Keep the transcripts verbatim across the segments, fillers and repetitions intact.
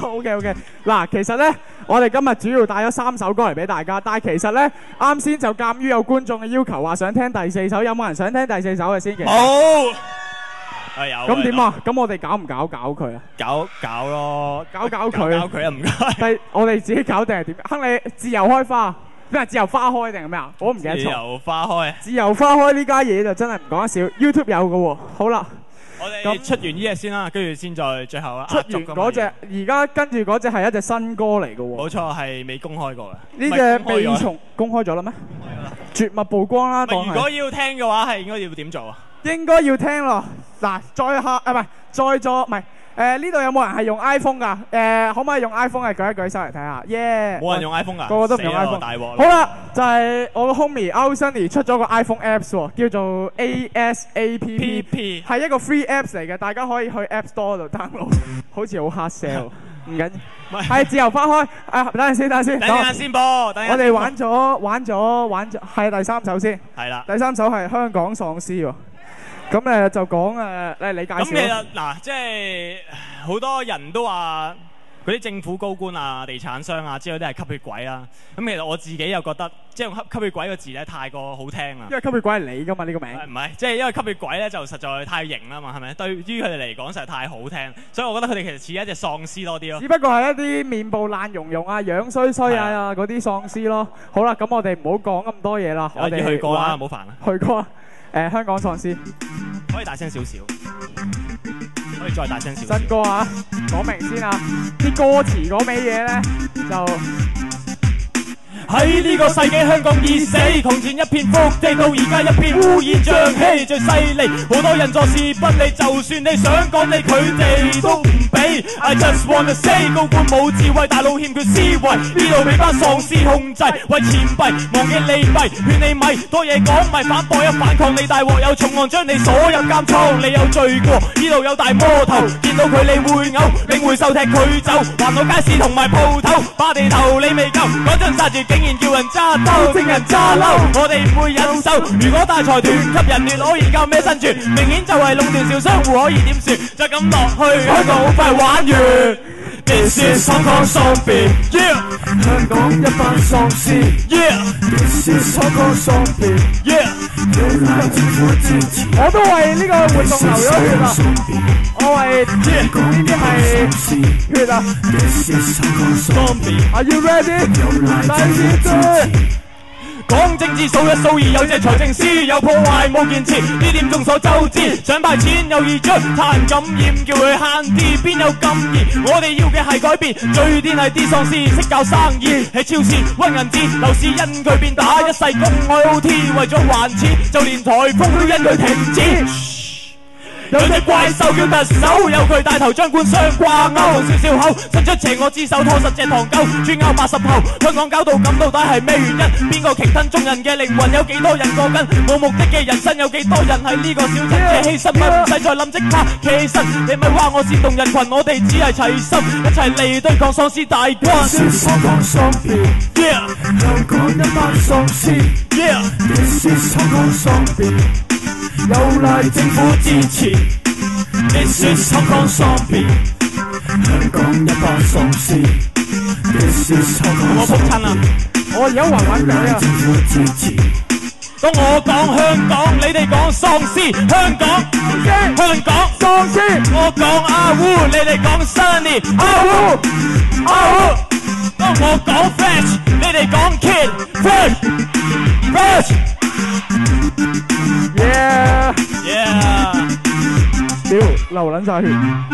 OK OK。嗱，其實咧，我哋今日主要帶咗三首歌嚟俾大家，但係其實咧，啱先就鑑於有觀眾嘅要求，話想聽第四首，有冇人想聽第四首嘅先？ 好。係有。 咁點啊？咁我哋搞唔搞搞佢啊？ 搞搞咯， 搞搞佢。 搞佢啊！唔該。 第我哋自己搞定係點？亨利自由開花。咩？自由花開定係咩啊？我唔記得咗。 自由花開。 自由花開呢家嘢就真係唔講得少 ，YouTube 有嘅喎。好啦， 我哋出完呢隻先啦，跟住先再最後啦。 出完嗰隻，而家跟住嗰隻係一隻新歌嚟嘅喎。 冇錯，係未公開過嘅。 呢隻未從公開咗啦咩？絕密曝光啦，當係。 如果要聽嘅話，係應該要點做啊？ 應該要聽咯。嗱，再下啊，唔係再做，唔係。誒呢度有冇人係用 iPhone 㗎？誒可唔可以用 iPhone 嘅舉一舉手嚟睇下？耶！ 冇人用 iPhone 㗎， 個個都唔用 iPhone。 大鑊！ 好啦，就係我個 homie Sunny 出咗個 iPhone Apps 喎，叫做 A S A P P， 係一個 free apps 嚟嘅，大家可以去 App Store 度 download。好似好 hard sell， 唔緊要。係自由花開。啊，等陣先，等陣先。 等陣先播。我哋玩咗玩咗玩咗，係第三首先。 係啦。 第三首係香港喪屍喎。咁誒就講誒，誒你介紹。咁其實嗱，即係好多人都話嗰啲政府高官啊、地產商啊之類都係吸血鬼啦。咁其實我自己又覺得，即係用吸吸血鬼個字咧太過好聽啦。 因為吸血鬼係你㗎嘛呢個名。 唔係，即係因為吸血鬼咧就實在太型啦嘛，係咪？對於佢哋嚟講實在太好聽，所以我覺得佢哋其實似一隻喪屍多啲咯。 只不過係一啲面部爛溶溶啊、樣衰衰啊嗰啲喪屍咯。好啦，咁我哋唔好講咁多嘢啦。我哋去過啦，唔好煩啦。 去過。誒香港喪屍， 可以大聲少少，可以再大聲少少。 新歌啊，講明先啊，啲歌詞嗰味嘢咧就。 喺呢個世紀香港已死，從前一片福地到而家一片烏煙瘴氣，最犀利好多人坐視不理，就算你想講你佢哋都唔俾。I just wanna say， 高官冇智慧，大佬欠缺思維，呢度俾班喪屍控制，為錢幣忘記利弊，勸你咪多嘢講，咪反駁一反抗你大鑊，有重案將你所有監倉，你有罪過，呢度有大魔頭，見到佢你會嘔，領回手踢佢走，還我街市同埋鋪頭，霸地頭你未夠，嗰陣殺住竟然叫人揸兜，正人揸嬲，我哋唔會忍受。如果大財團吸人亂攞，而家咩生存？明顯就係壟斷小商戶，可以點算？就咁落去，香港好快玩完。This is Hong Kong Zombie， yeah。香港一班喪屍 ，yeah。This is Hong Kong Zombie， yeah。有賴政府支持， 我都為呢個活動流咗血啊！我為呢啲係血啊 ！This is Hong Kong Zombie，Are you ready？ 有賴政府支持。講政治數一數二，有隻財政司有破壞冇建設，呢點眾所周知。想派錢又易出，他人感染叫佢慳啲，邊有咁易？我哋要嘅係改變，最癲係啲喪屍識搞生意，喺超市屈銀紙，樓市因佢變打，一世公開 O T 為咗還錢，就連颱風都因佢停止。有隻怪獸叫特首，有佢帶頭將官商掛鈎，笑笑口伸出邪惡之手拖實隻唐狗，專拗八十後，香港搞到咁到底係咩原因？邊個鯨吞眾人嘅靈魂？有幾多人過緊冇目的嘅人生？有幾多人喺呢個小鎮嘅犧牲？咪唔使再諗即刻企身，你咪話我煽動人群，我哋只係齊心一齊嚟對抗喪屍大軍。This is Hong Kong Zombie，yeah。香港一班喪屍 ，yeah。This is Hong Kong Zombie。有賴政府支持 ，This is Hong Kong Zombie， 香港一班喪屍 ，This is Hong Kong Zombie。我仆親啦， 我而家暈暈地啊！ 政府支持。當我講香港，你哋講喪屍，香港，香港喪屍。我講阿烏，你哋講 Sunny， 阿烏，阿烏。當我講 Fresh， 你哋講 Kid，Fresh，Fresh。Yeah yeah， 屌流撚晒血！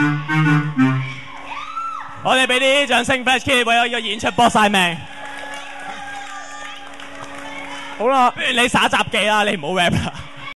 我哋俾啲掌聲 Fresh Kid 為咗呢個演出搏晒命。 好啦， 不如你耍雜技啦，你唔好 rap 啦。